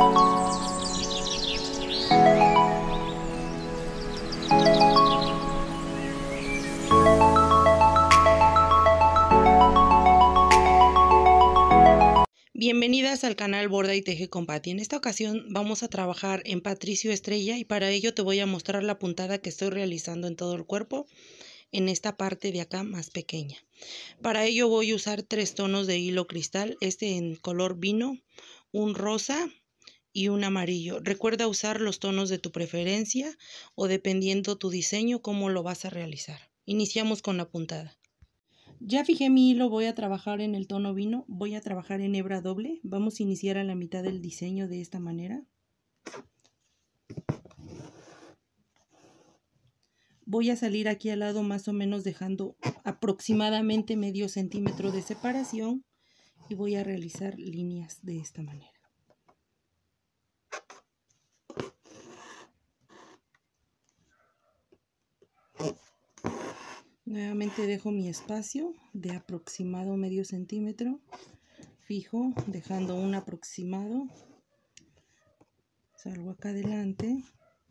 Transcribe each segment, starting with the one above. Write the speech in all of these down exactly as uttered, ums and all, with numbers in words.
Bienvenidas al canal Borda y Teje con Patti. En esta ocasión vamos a trabajar en Patricio Estrella y para ello te voy a mostrar la puntada que estoy realizando en todo el cuerpo, en esta parte de acá más pequeña. Para ello voy a usar tres tonos de hilo cristal, este en color vino, un rosa y un amarillo. Recuerda usar los tonos de tu preferencia o dependiendo tu diseño cómo lo vas a realizar. Iniciamos con la puntada. Ya fijé mi hilo, voy a trabajar en el tono vino, voy a trabajar en hebra doble. Vamos a iniciar a la mitad del diseño de esta manera. Voy a salir aquí al lado más o menos dejando aproximadamente medio centímetro de separación y voy a realizar líneas de esta manera. Nuevamente dejo mi espacio de aproximado medio centímetro, fijo dejando un aproximado, salgo acá adelante,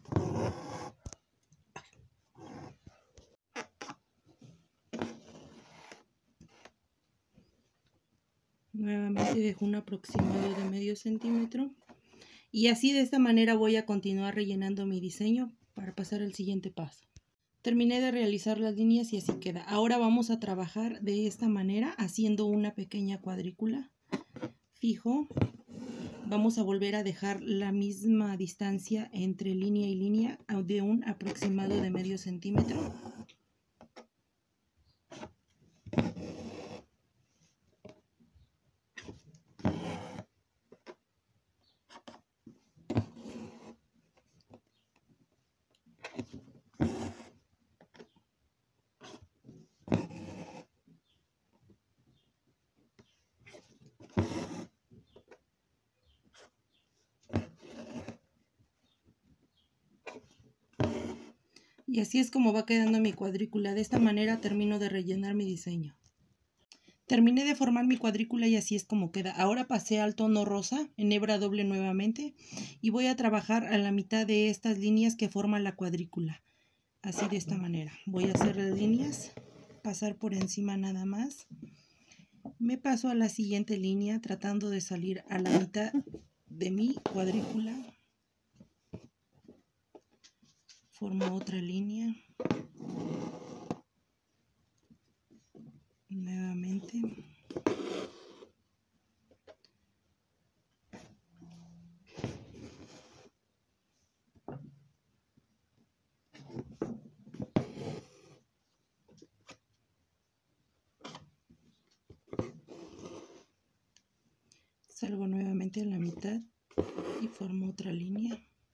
nuevamente dejo un aproximado de medio centímetro y así de esta manera voy a continuar rellenando mi diseño para pasar al siguiente paso. Terminé de realizar las líneas y así queda. Ahora vamos a trabajar de esta manera haciendo una pequeña cuadrícula. Fijo, vamos a volver a dejar la misma distancia entre línea y línea de un aproximado de medio centímetro. Y así es como va quedando mi cuadrícula. De esta manera termino de rellenar mi diseño. Terminé de formar mi cuadrícula y así es como queda. Ahora pasé al tono rosa en hebra doble nuevamente y voy a trabajar a la mitad de estas líneas que forman la cuadrícula. Así de esta manera. Voy a hacer las líneas, pasar por encima nada más. Me paso a la siguiente línea tratando de salir a la mitad de mi cuadrícula. Formo otra línea. Nuevamente. Salgo nuevamente a la mitad y formo otra línea.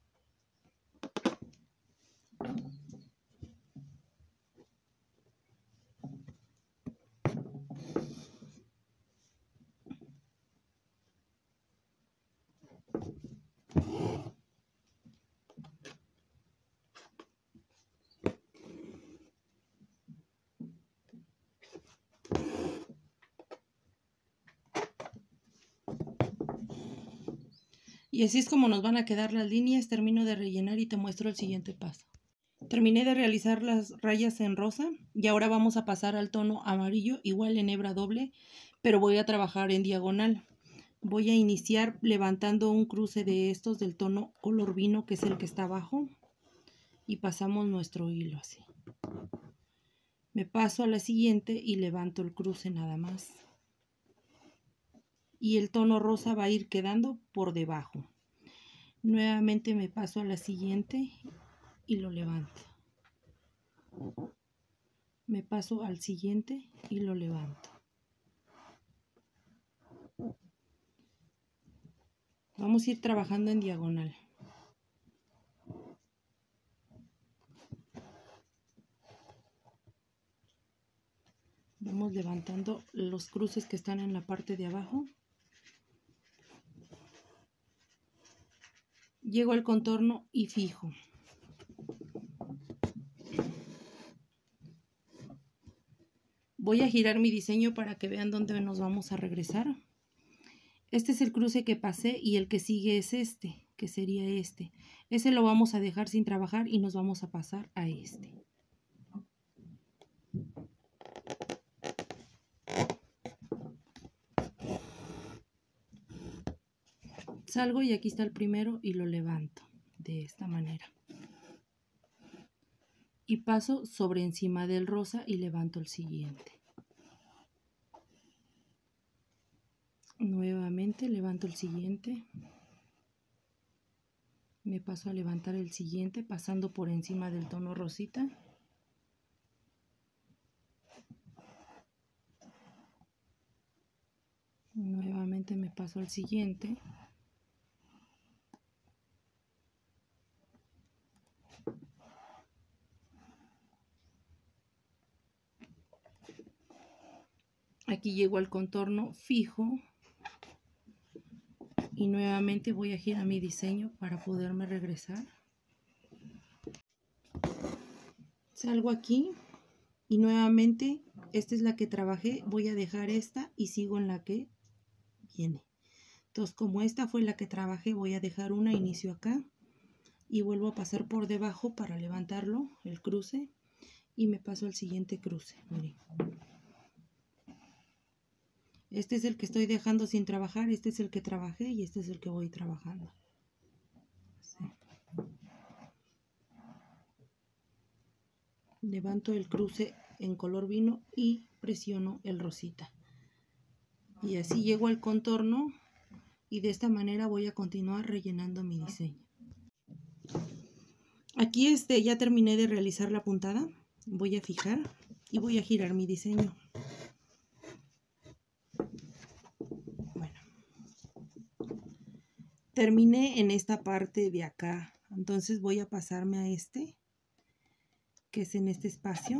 Y así es como nos van a quedar las líneas. Termino de rellenar y te muestro el siguiente paso. Terminé de realizar las rayas en rosa y ahora vamos a pasar al tono amarillo, igual en hebra doble, pero voy a trabajar en diagonal. Voy a iniciar levantando un cruce de estos del tono color vino, que es el que está abajo, y pasamos nuestro hilo así. Me paso a la siguiente y levanto el cruce nada más. Y el tono rosa va a ir quedando por debajo. Nuevamente me paso a la siguiente y lo levanto. Me paso al siguiente y lo levanto. Vamos a ir trabajando en diagonal. Vamos levantando los cruces que están en la parte de abajo. Llego al contorno y fijo. Voy a girar mi diseño para que vean dónde nos vamos a regresar. Este es el cruce que pasé y el que sigue es este, que sería este. Ese lo vamos a dejar sin trabajar y nos vamos a pasar a este. Salgo y aquí está el primero y lo levanto de esta manera. Y paso sobre encima del rosa y levanto el siguiente. Nuevamente levanto el siguiente. Me paso a levantar el siguiente pasando por encima del tono rosita. Nuevamente me paso al siguiente. Aquí llego al contorno fijo. Y nuevamente voy a girar mi diseño para poderme regresar. Salgo aquí y nuevamente esta es la que trabajé. Voy a dejar esta y sigo en la que viene. Entonces, como esta fue la que trabajé, voy a dejar una, inicio acá y vuelvo a pasar por debajo para levantarlo, el cruce, y me paso al siguiente cruce. Miren. Este es el que estoy dejando sin trabajar, este es el que trabajé y este es el que voy trabajando. Así. Levanto el cruce en color vino y presiono el rosita. Y así llego al contorno y de esta manera voy a continuar rellenando mi diseño. Aquí este, ya terminé de realizar la puntada. Voy a fijar y voy a girar mi diseño. Terminé en esta parte de acá, entonces voy a pasarme a este, que es en este espacio.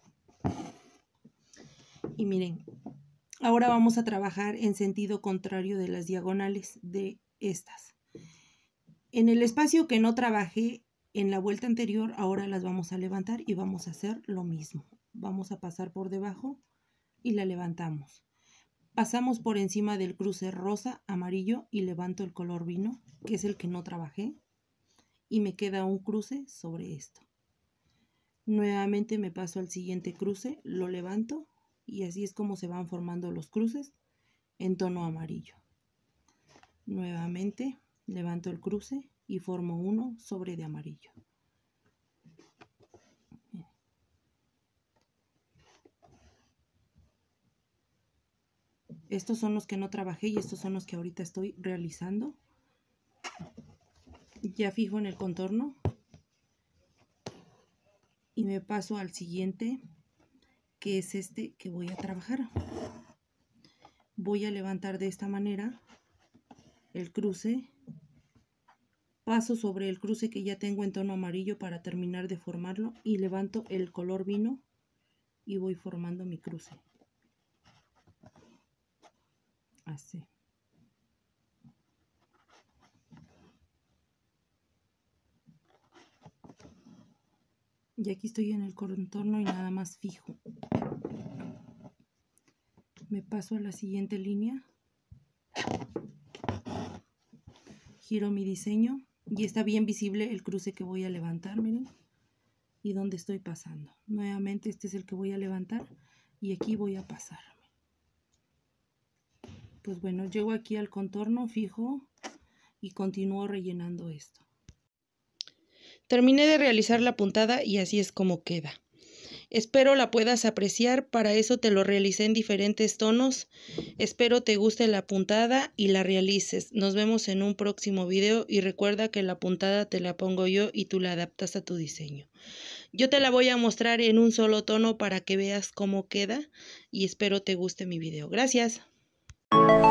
Y miren, ahora vamos a trabajar en sentido contrario de las diagonales de estas. En el espacio que no trabajé en la vuelta anterior, ahora las vamos a levantar y vamos a hacer lo mismo. Vamos a pasar por debajo y la levantamos. Pasamos por encima del cruce rosa, amarillo y levanto el color vino, que es el que no trabajé. Y me queda un cruce sobre esto. Nuevamente me paso al siguiente cruce, lo levanto y así es como se van formando los cruces en tono amarillo. Nuevamente levanto el cruce y formo uno sobre de amarillo. Estos son los que no trabajé y estos son los que ahorita estoy realizando. Ya fijo en el contorno. Y me paso al siguiente, que es este que voy a trabajar. Voy a levantar de esta manera el cruce. Paso sobre el cruce que ya tengo en tono amarillo para terminar de formarlo. Y levanto el color vino y voy formando mi cruce. Así. Y aquí estoy en el contorno y nada más fijo. Me paso a la siguiente línea. Giro mi diseño y está bien visible el cruce que voy a levantar, miren. Y donde estoy pasando. Nuevamente este es el que voy a levantar y aquí voy a pasar. Pues bueno, llego aquí al contorno, fijo y continúo rellenando esto. Terminé de realizar la puntada y así es como queda. Espero la puedas apreciar, para eso te lo realicé en diferentes tonos. Espero te guste la puntada y la realices. Nos vemos en un próximo video y recuerda que la puntada te la pongo yo y tú la adaptas a tu diseño. Yo te la voy a mostrar en un solo tono para que veas cómo queda y espero te guste mi video. Gracias.